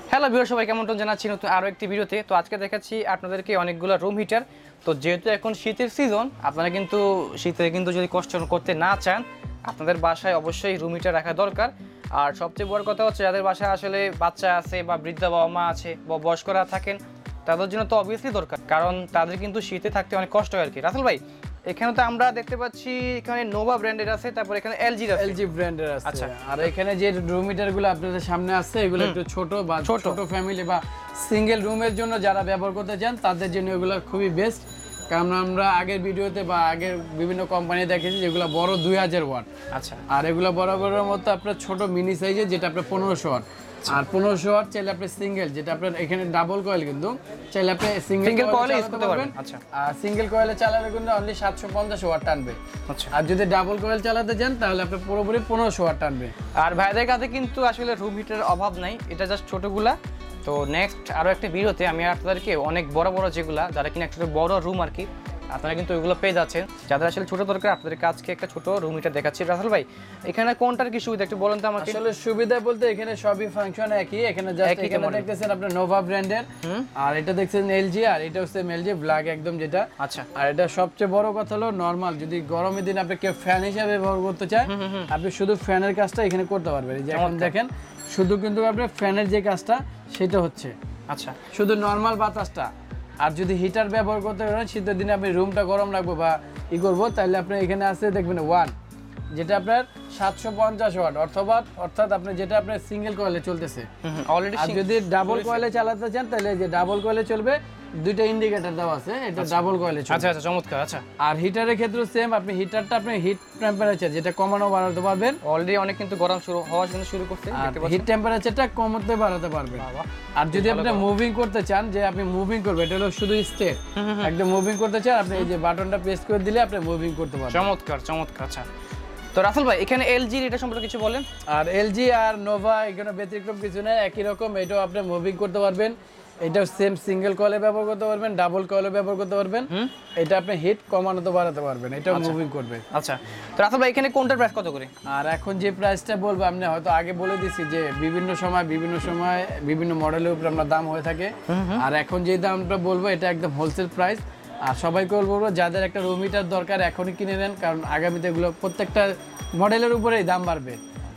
Hello viewer, সবাই কেমন জানাচ্ছি নতুন আরও একটি ভিডিওতে। তো আজকে দেখাচ্ছি আপনাদেরকে অনেকগুলো রুম হিটার। তো যেহেতু এখন শীতের সিজন, আপনারা কিন্তু শীতে কিন্তু যদি কষ্ট করতে না চান, আপনাদের বাসায় অবশ্যই রুম হিটার রাখা দরকার। আর সবচেয়ে বড় কথা হচ্ছে, যাদের বাসায় আসলে বাচ্চা আছে বা বৃদ্ধা বাবা মা আছে বা বয়স্করা থাকেন, তাদের জন্য তো অবভিয়াসলি দরকার, কারণ তাদের কিন্তু শীতে থাকতে অনেক কষ্ট হয় আর কি। রাসেল ভাই, এখানে তো আমরা দেখতে পাচ্ছি এখানে নোভা ব্র্যান্ডের আছে, তারপর এখানে এলজি ব্র্যান্ডের আছে। আচ্ছা, আর এখানে যে রুম হিটার গুলো আপনাদের সামনে আছে, এগুলো একটু ছোট বা ছোট ফ্যামিলি বা সিঙ্গেল রুমের জন্য যারা ব্যবহার করতে চান, তাদের জন্য এগুলো খুবই বেস্ট। কারণ আমরা আগের ভিডিওতে বা আগের বিভিন্ন কোম্পানি দেখেছি যেগুলো বড় 2000 ওয়াট। আচ্ছা, আর এগুলো বরাবরের মতো আপনার ছোট মিনি সাইজে, যেটা আপনার 1500 ওয়াট। আর 1500 ওয়াট চাইলে আপনি সিঙ্গেল, যেটা আপনার এখানে ডাবল কয়েল, কিন্তু চাইলে আপনি সিঙ্গেল কয়েলে ইউজ করতে পারবেন। আচ্ছা, আর সিঙ্গেল কয়েলে চালালে কিন্তু অনলি 750 ওয়াট টানবে। আচ্ছা, আর যদি ডাবল কয়েল চালাতে চান তাহলে আপনি পুরোপুরি 1500 ওয়াট টানবে। আর ভাইদের কাছে কিন্তু আসলে রুম হিটারের অভাব নাই, এটা জাস্ট ছোটগুলা। তো নেক্সট আরও একটা ভিডিওতে আমি আপনাদেরকে অনেক বড় বড় যেগুলা, যারা কিনা একটা বড় রুম আর কি, আপনারা কিন্তু ওইগুলো পেয়ে যাচ্ছেন। যাদের আসলে ছোট দরকার, আপনাদেরকে আজকে একটা ছোট রুম হিটার দেখাচ্ছি। রাসেল ভাই, এখানে কোনটার কি সুবিধা একটু বলেন তো আমাকে। আসলে সুবিধা বলতে এখানে সবই ফাংশন একই। এখানে জাস্ট এখানে দেখতেছেন আপনার নোভা ব্র্যান্ডের, আর এটা দেখছেন এলজি, আর এটা হচ্ছে এলজি ব্ল্যাক একদম যেটা। আচ্ছা, আর এটা সবচেয়ে বড় কথা হলো নরমাল, যদি গরমের দিন আপনি কেউ ফ্যান হিসেবে ব্যবহার করতে চায়, আপনি শুধু ফ্যানের কাজটা এখানে করতে পারবেন। এই যে এখন দেখেন, শুধু কিন্তু আপনার ফ্যানের যে কাজটা সেটা হচ্ছে, আচ্ছা, শুধু নরমাল বাতাসটা। আর যদি হিটার ব্যবহার করতে পারেন, শীতের দিনে আপনি রুমটা গরম রাখবো বা করবো, তাহলে আপনি এখানে আছে দেখবেন ওয়ান, যেটা আপনার 750 ওয়াট, অর্থাৎ আপনি যেটা আপনার সিঙ্গেল কয়েলে চলতেছে অলরেডি। আর যদি ডাবল কয়েলে চালাতে চান, তাহলে যে ডাবল কয়েলে চলবে, দুইটা ইন্ডিকেটর দেওয়া আছে, এটা ডাবল কয়েলে চলবে। আচ্ছা, আচ্ছা, চমৎকার। আচ্ছা, আর হিটারের ক্ষেত্রে সেম, আপনি হিটারটা আপনি হিট টেম্পারেচার যেটা কমানো বাড়াতে পারবেন। অলরেডি অনেক কিন্তু গরম হওয়া শুরু করছে, হিট টেম্পারেচারটা কমাতে বাড়াতে পারবেন। আর যদি আপনি মুভিং করতে চান, যে আপনি মুভিং করবেন, এটা হলো শুধু স্টেপ, একদম মুভিং করতে চান, আপনি এই যে বাটনটা প্রেস করে দিলে আপনি মুভিং করতে পারবেন। চমৎকার, চমৎকার। আচ্ছা, তো রাসেল ভাই, এখানে এলজি এটা সম্পর্কে কিছু বলেন। আর এলজি আর নোভা এখানে ব্যতিক্রম কিছু নেই, একই রকম। এটাও আপনি মুভিং করতে পারবেন, এটাও সেম সিঙ্গেল কয়েলে ব্যবহার করতে পারবেন, ডাবল কয়েলে ব্যবহার করতে পারবেন। এটা আপনি হিট কমানো তো বাড়াতে পারবেন, এটাও মুভিং করবে। আচ্ছা, তো রাসেল ভাই, এখানে কোনটার প্রাইস কত করে? আর এখন যে প্রাইসটা বলবো, আপনি হয়তো আগে বলে দিছি যে বিভিন্ন সময় বিভিন্ন মডেলের উপর আমরা দাম হয়ে থাকে। আর এখন যে দামটা বলবো, এটা একদম হোলসেল প্রাইস। আর সবাইকে বলবো, যাদের একটা রুম হিটার দরকার এখনই কিনে নেন, কারণ আগামীতে এগুলো প্রত্যেকটা মডেলের উপরেই দাম বাড়বে।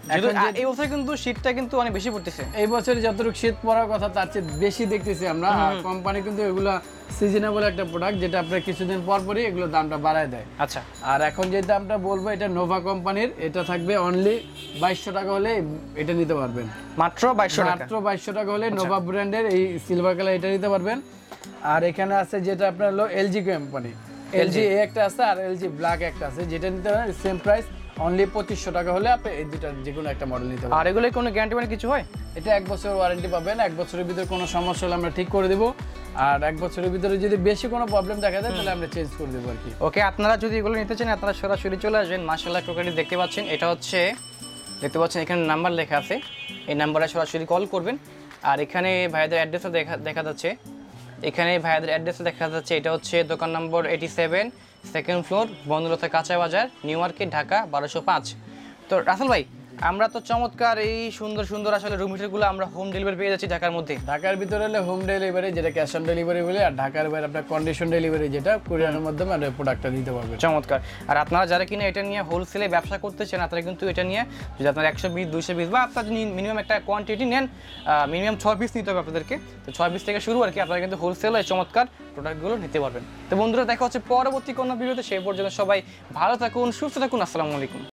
এই বছর কিন্তু শীতটা কিন্তু অনেক বেশি পড়তেছে। এই বছর যতটুকু শীত পড়ার কথা, তার চেয়ে বেশি দেখতেছি আমরা। আর কোম্পানি কিন্তু এগুলো সিজনেবল একটা প্রোডাক্ট, যেটা আপনার কিছুদিন পর পরই এগুলো দামটা বাড়ায় দেয়। আচ্ছা, আর এখন যে দামটা বলবো, এটা নোভা কোম্পানির, এটা থাকবে অনলি 2200 টাকা হলে এটা নিতে পারবেন। মাত্র 2200 টাকা? মাত্র 2200 টাকা হলে নোভা ব্র্যান্ডের এই সিলভার কালার এটা নিতে পারবেন। আর এখানে আছে যেটা আপনার হলো এলজি কোম্পানি, এলজি এ একটা আছে, আর এলজি ব্ল্যাক একটা আছে, যেটা নিতে পারেন সেম প্রাইস অনলি 2500 টাকা হলে আপনি এই দুটার যে কোনো একটা মডেল নিতে পারবেন। আর এগুলো কোনো গ্যারান্টি মানে কিছু হয়? এটা 1 বছর ওয়ারেন্টি পাবেন। 1 বছরের ভিতরে কোনো সমস্যা হলে আমরা ঠিক করে দেবো। আর 1 বছরের ভিতরে যদি বেশি কোনো প্রবলেম দেখা যায়, তাহলে আমরা চেঞ্জ করে দেবো আর কি। ওকে, আপনারা যদি এগুলো নিতে চান, আপনারা সরাসরি চলে আসবেন। মাশাআল্লাহ, ক্রোকারি দেখতে পাচ্ছেন, এটা হচ্ছে দেখতে পাচ্ছেন এখানে নাম্বার লেখা আছে, এই নাম্বারে সরাসরি কল করবেন। আর এখানে ভাইয়াদের অ্যাড্রেসও দেখা যাচ্ছে, এখানে ভাইয়াদের অ্যাড্রেসও দেখা যাচ্ছে। এটা হচ্ছে দোকান নম্বর 87, সেকেন্ড ফ্লোর, বন্দরলতা কাঁচা বাজার, নিউ মার্কেট, ঢাকা 1205। তো রাসেল ভাই, আমরা তো চমৎকার এই সুন্দর সুন্দর আসলে রুম হিটারগুলো আমরা হোম ডেলিভারি পেয়ে যাচ্ছি ঢাকার মধ্যে। ঢাকার ভিতরে হলে হোম ডেলিভারি, যেটা ক্যাশ অন ডেলিভারি বলে, আর ঢাকার বাইরে আপনার কন্ডিশন ডেলিভারি, যেটা কুরিয়ারের মাধ্যমে আমরা প্রোডাক্টটা দিতে পারবেন। চমৎকার। আর আপনারা যারা কিনা এটা নিয়ে হোলসেলে ব্যবসা করতেছেন, আপনারা কিন্তু এটা নিয়ে যদি আপনার 120, 220 বা আপনার মিনিমাম একটা কোয়ান্টিটি নেন, মিনিমাম 6 পিস নিতে হবে আপনাদেরকে। তো 6 পিস থেকে শুরু আর কি, আপনারা কিন্তু হোলসেলে চমৎকার প্রোডাক্টগুলো নিতে পারবেন। তো বন্ধুরা, দেখা হচ্ছে পরবর্তী কোনো ভিডিওতে। সেই পর্যন্ত সবাই ভালো থাকুন, সুস্থ থাকুন। আসসালামু আলাইকুম।